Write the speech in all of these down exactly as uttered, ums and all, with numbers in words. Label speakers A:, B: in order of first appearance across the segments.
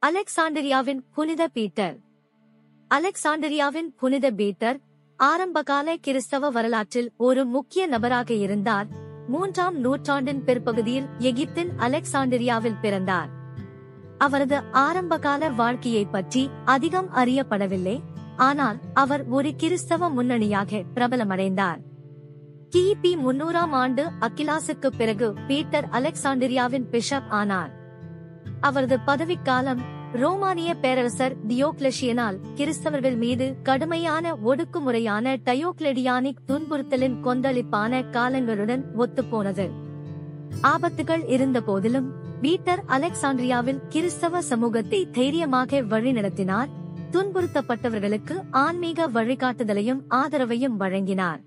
A: அலெக்சாண்டிரியாவின் புனித பீட்டர். அலெக்சாண்டிரியாவின் புனித பீட்டர் ஆரம்பகால கிறிஸ்தவ வரலாற்றில் ஒரு முக்கிய நபராக இருந்தார். மூன்றாம் நூற்றாண்டின் பிற்பகுதியில் எகிப்தின் அலெக்சாண்டிரியாவில் பிறந்தார். அவரது ஆரம்பகால வாழ்க்கையை பற்றி அதிகம் அறியப்படவில்லை, ஆனால் அவர் ஒரு கிறிஸ்தவ முன்னணியாக பிரபலமடைந்தார். கிபி முன்னூறாம் ஆண்டு அக்கிலாசுக்கு பிறகு பீட்டர் அலெக்சாண்டிரியாவின் பிஷப் ஆனார். அவரது பதவிக்காலம் ரோமானிய பேரரசர் டியோக்லெஷியனால் கிறிஸ்தவர்கள் மீது கடுமையான ஒடுக்குமுறையான டயோக்லெடியானிக் துன்புறுத்தலின் கொந்தளிப்பான காலங்களுடன் ஒத்துப்போனது. ஆபத்துகள் இருந்த போதிலும் பீட்டர் அலெக்சாண்டிரியாவில் கிறிஸ்தவ சமூகத்தை தைரியமாக வழிநடத்தினார். துன்புறுத்தப்பட்டவர்களுக்கு ஆன்மீக வழிகாட்டுதலையும் ஆதரவையும் வழங்கினார்.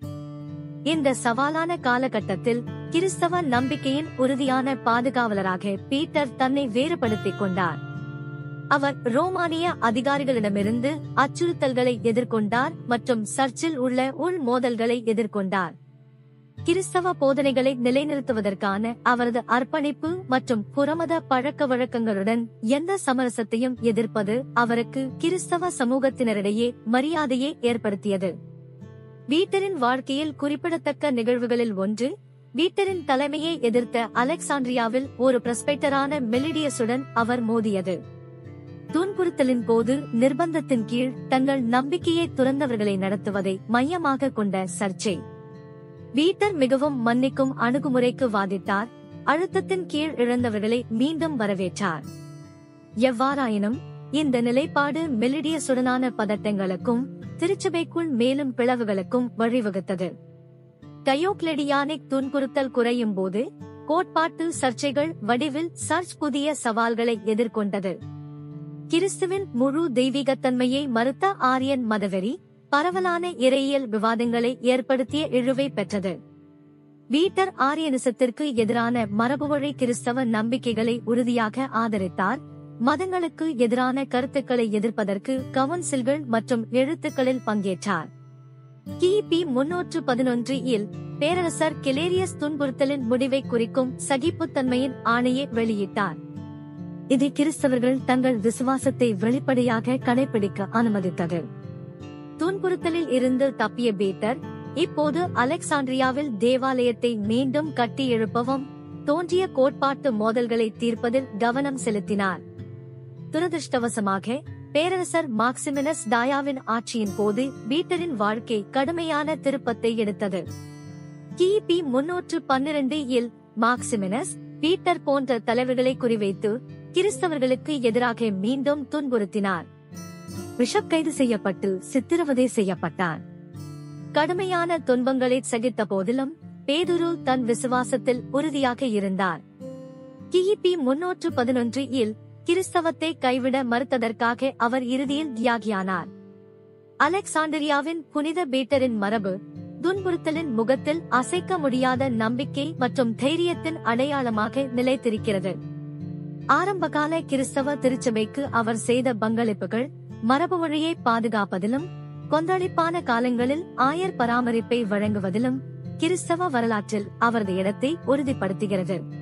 A: இந்த சவாலான காலகட்டத்தில் கிறிஸ்தவ நம்பிக்கையின் உறுதியான பாதுகாவலராக பீட்டர் தன்னை வேறுபடுத்திக் கொண்டார். அவர் ரோமானிய அதிகாரிகளிடமிருந்து அச்சுறுத்தல்களை எதிர்கொண்டார் மற்றும் சர்ச்சில் உள்ள உள் மோதல்களை எதிர்கொண்டார். கிறிஸ்தவ போதனைகளை நிலைநிறுத்துவதற்கான அவரது அர்ப்பணிப்பு மற்றும் புறமத பழக்க வழக்கங்களுடன் எந்த சமரசத்தையும் எதிர்ப்பது அவருக்கு கிறிஸ்தவ சமூகத்தினரிடையே மரியாதையை ஏற்படுத்தியது. பீட்டரின் வாழ்க்கையில் குறிப்பிடத்தக்க நிகழ்வுகளில் ஒன்று, பீட்டரின் தலைமையை எதிர்த்த அலெக்சாண்டிரியாவில் ஒரு பிரஸ்பெக்டரான மெலிடியஸுடன் அவர் மோதியது. துன்புறுத்தலின் போது நிர்பந்தத்தின் கீழ் தங்கள் நம்பிக்கையை துறந்தவர்களை நடத்துவதை மையமாக கொண்ட சர்ச்சை. பீட்டர் மிகவும் மன்னிக்கும் அணுகுமுறைக்கு வாதிட்டார், அழுத்தத்தின் கீழ் இழந்தவர்களை மீண்டும் வரவேற்றார். எவ்வாறாயினும் இந்த நிலைப்பாடு மெலிடியஸுடனான பதட்டங்களுக்கும் திருச்சபைக்குள் மேலும் பிளவுகளுக்கும் வழிவகுத்தது. டயோக்லெடியானிக் துன்புறுத்தல் குறையும் போது கோட்பாட்டு சர்ச்சைகள் வடிவில் சர்ச் புதிய சவால்களை எதிர்கொண்டது. கிறிஸ்துவின் முழு தெய்வீகத்தன்மையை மறுத்த ஆரியன் மதவெறி பரவலான இறையியல் விவாதங்களை ஏற்படுத்திய இழுவை பெற்றது. பீட்டர் ஆரியனிசத்திற்கு எதிரான மரபுவழி கிறிஸ்தவ நம்பிக்கைகளை உறுதியாக ஆதரித்தார். மதங்களுக்கு எதிரான கருத்துக்களை எதிர்ப்பதற்கு கவுன்சில்கள் மற்றும் எழுத்துக்களில் பங்கேற்றார். கிபி முன்னூற்று பதினொன்று இல் பேரரசர் கிலேரியஸ் துன்புறுத்தலின் முடிவை குறிக்கும் சகிப்புத்தன்மையின் ஆணையை வெளியிட்டார். இது கிறிஸ்தவர்கள் தங்கள் விசுவாசத்தை வெளிப்படையாக கடைபிடிக்க அனுமதித்தது. துன்புறுத்தலில் இருந்து தப்பிய பீட்டர் இப்போது அலெக்சாண்டிரியாவில் தேவாலயத்தை மீண்டும் கட்டி எழுப்பவும் தோன்றிய கோட்பாட்டு மோதல்களை தீர்ப்பதில் கவனம் செலுத்தினார். துரதிருஷ்டவசமாக பேரரசர் மாக்சிமினஸ் டாயாவின் ஆட்சியின் போது பீட்டரின் வாழ்க்கை கடுமையான திருப்பத்தை எடுத்தது. கிபி முன்னூற்று பன்னிரண்டு இல் மாக்சிமினஸ் பீட்டர் போன்ற தலைவர்களை குறிவைத்து கிறிஸ்தவர்களுக்கு எதிராக மீண்டும் துன்புறுத்தினார். பிஷப் கைது செய்யப்பட்டு சித்திரவதை செய்யப்பட்டார். கடுமையான துன்பங்களை சகித்த போதிலும் பேதுரு தன் விசுவாசத்தில் உறுதியாக இருந்தார். கிபி முன்னூற்று பதினொன்று இல் கிறிஸ்தவத்தை கைவிட மறுத்ததற்காக அவர் இறுதியில் தியாகியானார். அலெக்சாண்டிரியாவின் புனித பீட்டரின் மரபு துன்புறுத்தலின் முகத்தில் அசைக்க முடியாத நம்பிக்கை மற்றும் தைரியத்தின் அடையாளமாக நிலைத்திருக்கிறது. ஆரம்பகால கிறிஸ்தவ திருச்சபைக்கு அவர் செய்த பங்களிப்புகள் மரபு வழியை பாதுகாப்பதிலும் கொந்தளிப்பான காலங்களில் ஆயர் பராமரிப்பை வழங்குவதிலும் கிறிஸ்தவ வரலாற்றில் அவரது இடத்தை உறுதிப்படுத்துகிறது.